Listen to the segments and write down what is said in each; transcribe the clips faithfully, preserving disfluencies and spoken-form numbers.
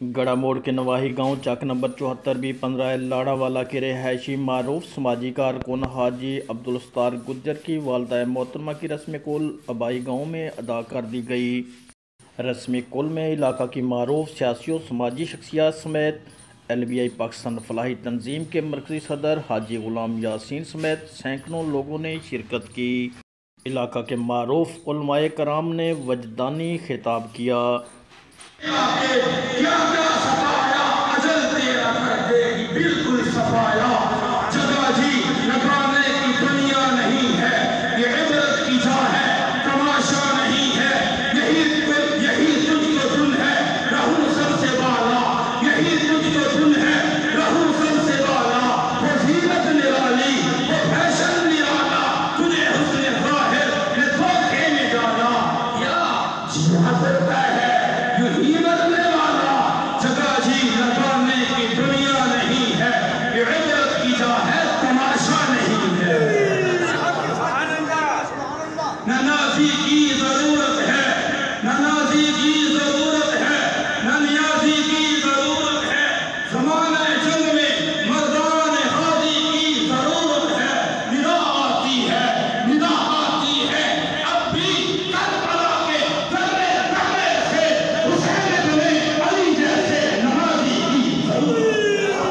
گڑا موڑ کے نواحی گاؤں چک نمبر چوہتر بھی پندرہ لاڑا والا کے رہائشی معروف سماجی کارکن حاجی عبدالستار گجر کی والدہ محترمہ کی رسم کل آبائی گاؤں میں ادا کر دی گئی۔ رسم کل میں علاقہ کی معروف سیاسی و سماجی شخصیات سمیت ایل بی آئی پاکستان فلاحی تنظیم کے مرکزی صدر حاجی غلام یاسین سمیت سینکڑوں لوگوں نے شرکت کی۔ علاقہ کے معروف علماء کرام نے وجدانی خطاب کیا۔ کیا کیا سفایا اجل تیرا کر دے گی بالکل سفایا، جگہ جی لگانے کی دنیا نہیں ہے، یہ عبرت کی جا ہے تماشا نہیں ہے، یہی یہی تجھ کو دن ہے رہوں سب سے بالا، یہی تجھ کو دن ہے رہوں سب سے بالا، وہ زینت نرالی وہ فیشن نرالا، تجھے حسن ظاہر نے دھوکے میں ڈالا، یا جہاں کرتا ہے یہی بدلے والا، جگہ جی لگانے کی دنیا نہیں ہے، یہ عبرت کی جا ہے تماشا نہیں ہے۔ نہ نازی کی ضرورت ہے، نہ نازی کی ضرورت ہے، نہ نیازی کی ضرورت ہے، زمانہ جنگ میں مردان حاضی کی ضرورت ہے، ندا آتی ہے ندا آتی ہے اب بھی کربلا کے درے درے سے حسین بن علی جیسے نمازی کی ضرورت ہے۔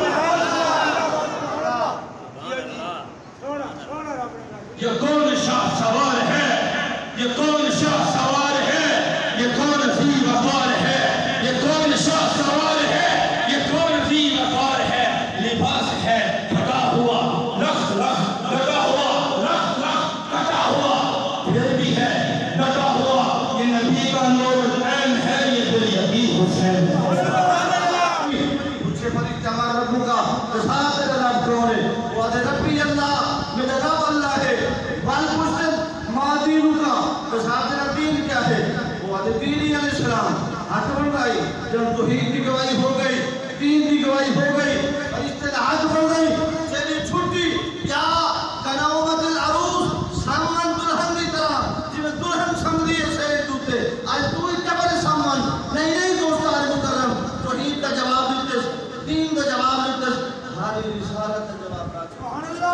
یہ کون شاہ سوار ہے، یہ کون شاہ سوار ہے، یہ کون ذی وقار ہے، یہ کون شاہ سوار ہے، یہ کون ذی وقار ہے، لباس ہے پھٹا ہوا رخ رخ لگا ہوا رخ رخ کٹا ہوا، پھر بھی ہے ڈٹا ہوا، یہ نبی کا نور عین ہے، یہ دل یقین حسین مجھے فرید جمع ربوں کا رسالت رب کرونے وعد ربی اللہ میرا رب اللہ ہے، والمسلم مادینوں کا رسالت رب دین کیا ہے، وعد دینی علیہ السلام ہاتھ بن گئی، جب توحید کی گواہی ہو گئی، دین کی گواہی ہو گئی، اور اصطلاحات بن گئی، چلی چھٹی کیا کناومت العروس سامان دلہن کی طرح جب دلہن سمجھیے سید دوتے آج تو ہی قبر سامان نہیں نہیں دوستار مکرم، توحید کا جواب دیتے دین کا جواب دیتے ہماری رسالت کا جواب دیتے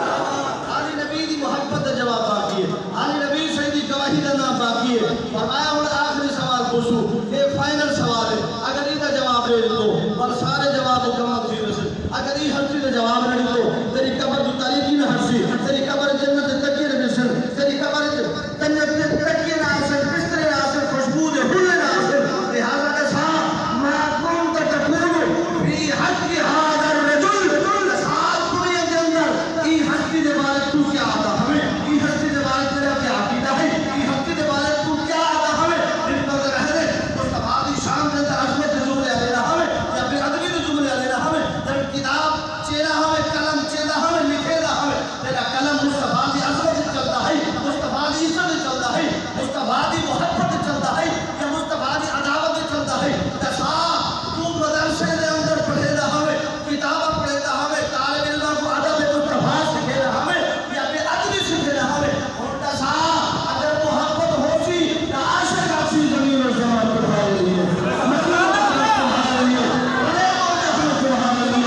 آلی نبی دی محبت کا جواب باقی ہے، آلی نبی سیدی گواہی کا نام باقی ہے۔ فرمایا ہوں آخری سوال پوچھو، یہ فائنل سوال ہے، اگر یہ جواب دے دو اور سارے جواب مکمل تھی رسل، اگر یہ ہر چیز جواب نہیں دو تیری قبر جو تاریخی نہ ہرسی، تیری قبر جنت تکیے نہ بسن، تیری قبر جنت تکیے نہ آسن، بسترے نہ آسن، خوشبو دے بھولے نہ آسن، لہذا کسا ما کنت تکونو فی حق هذا الرجل ساتھ دنیا کے اندر ای ہستی دے بارے تو کیا آتا ہمیں، ای ہستی دے بارے تیرا کیا عقیدہ ہے، ای ہستی دے بارے تو کیا آتا ہمیں، دن پر رہنے مصطفیٰ دی شام کے اندر عظمت جملے لینا ہمیں یا پھر ادبی جملے لینا ہمیں، در کتاب چینا ہمیں قلم چینا ہمیں لکھینا ہمیں، تیرا قلم مصطفیٰ دی عظمت چلتا ہے، مصطفیٰ دی عزت چلتا ہے، مصطفیٰ دی محبت چلتا ہے یا مصطفیٰ دی عداوت چلتا ہے، تسا تو مدرسے دے اندر پڑھینا ہمیں، کتابہ پڑھینا ہمیں، طالب علمہ کو عدب مصطفیٰ سکھینا ہمیں یا پھر ادبی سکھینا ہمیں، اور تسا اگر محبت ہو سی نہ عاشق آسی زمین و زمان پر بھائی لیے مطلب تمہارے لیے بڑے اور تمہارے لیے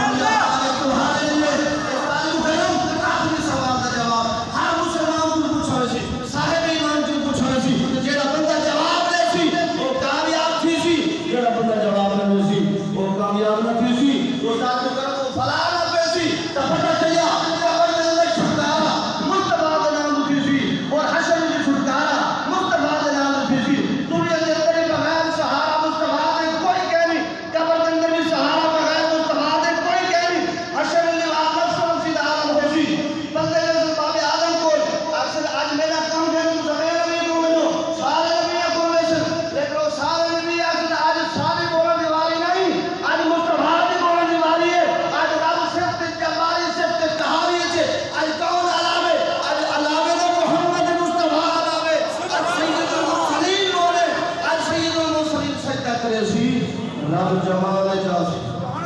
تمہارے لیے تعلیم کرم آخری سوال کا جواب ہر مسلمان کو پوچھو سی، صاحب ایمان کو پوچھو سی، جیڑا بندہ جواب دے سی وہ کامیاب تھی سی، جیڑا بندہ جواب نہ سی وہ کامیاب نہ تھی سی، وہ ذات کرم وہ فلاح نہ پہ سی، تو پتہ چلیا قبر میں اللہ چھٹکارا مصطفیٰ کا نام تھی سی اور حشر میں چھٹکارا مصطفیٰ کا نام تھی سی، دنیا کے اندر بغیر سہارا مصطفیٰ دے کوئی کہنی، قبر کے اندر بھی سہارا بغیر مصطفیٰ دے کوئی کہنی، حشر میں آدم سب سید عالم ہو سی، بندے جیسے باب آدم کو اکثر آج میرا کام ہے تو سبیر نبی کو ملو سارے نبی کو لیسن لیکن سارے نبی اکثر آج سارے بولا دیواری نہیں، آج مصطفیٰ دی بولا دیواری ہے، آج رب صفت جباری صفت تحاوی ہے، آج کون علاوے آج علاوے نے محمد مصطفیٰ علاوے آج سید المرسلین بولے، آج سید المرسلین سجدہ کرے سی رب جمال جاسی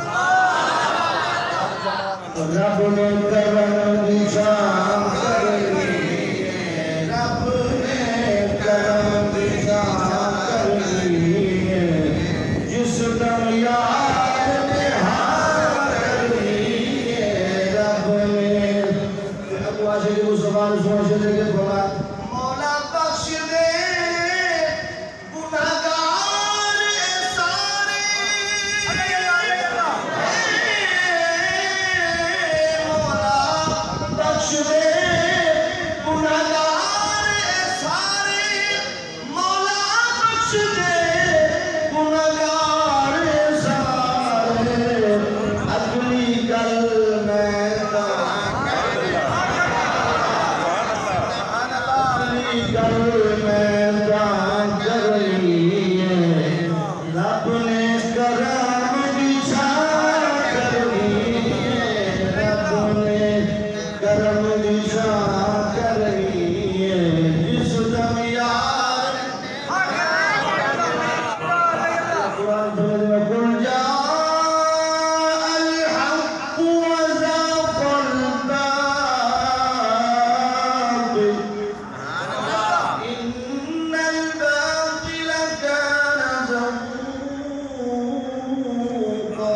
رب نے کرم نشان کرنی ہے، رب نے کرم نشان کرنی ہے، جس دم قرآن سمجھ میں قل جاء الحق وزاق الباطل إن الباطل كان زهوقا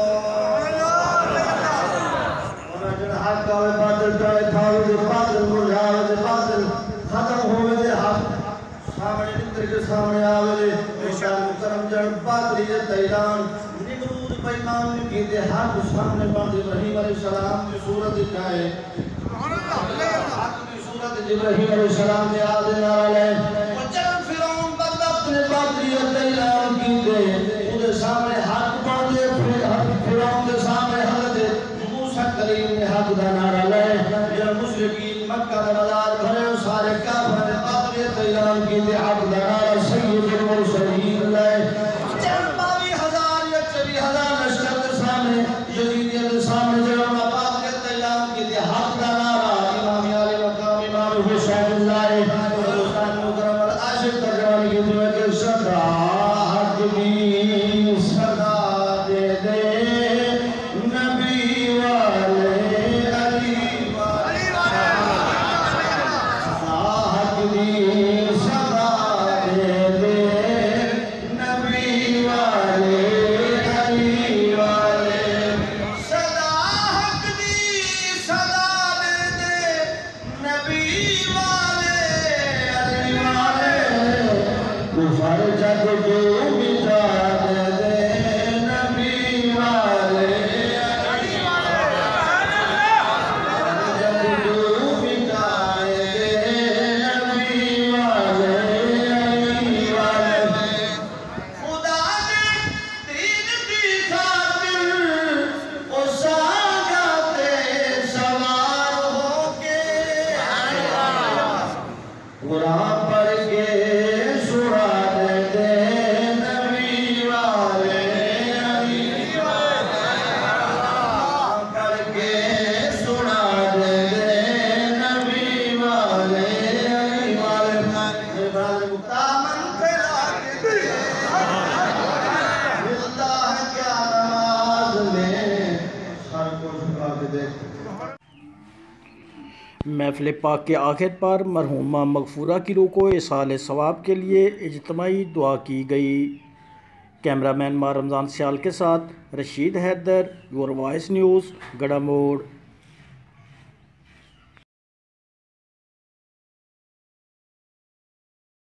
ومجن حق وباطل كان تھاوے باطل مجھاوے باطل ختم ہوئے دے حق سامنے نتر کے سامنے آوے اشار مکرم جڑ باطلی دے تیران نمرود پیمان کی دے حق سامنے باند ابراہیم علیہ السلام کی صورت دکھائے حق کی صورت ابراہیم علیہ السلام نے آدھے نارا لے وجل فرعون بدبخت نے باطلی دے تیران کی دے انہیں سامنے حق باندے فرعون دے سامنے حضرت موسیٰ کریم نے حق دا نارا لے یا مشرقین مکہ دا بازار بھرے سارے کافر نے باطلی تیران کی دے حق دا نارا سید المرسلین لے چند باوی ہزار یا چوی ہزار لشکر کے سامنے یزیدیت کے سامنے جنہوں باطلی تیران کی دے حق دا نارا امام علی مقام امام حسین اللہ حسین مکرم والعاشق ترجمانی کی دے کہ صدا حق بھی صدا دے دے نبی والے علی والے حق بھی صدا دے دے نبی والے علی والے صدا حق بھی صدا دے دے نبی والے علی والے کفر جگ جو مٹا دے دے نبی والے علی والے جگ جو مٹائے دے نبی والے علی والے خدا نے دین کی خاطر او ساگاتے سوار ہو کے قرآن پڑھ کے سنا دے دے نبی والے علی والے قرآن پڑھ کے سنا دے دے نبی والے علی والے میرے بھائی دامن پھیلا کے دے ملتا ہے کیا نماز میں سر کو جھکا کے دیکھ محفل پاک کے آخر پر مرحومہ مغفورہ کی روح کو ایصال ثواب کے لیے اجتماعی دعا کی گئی۔ کیمرہ مین ماہ رمضان سیال کے ساتھ Rashid Haider, your voice news, Garha موڑ۔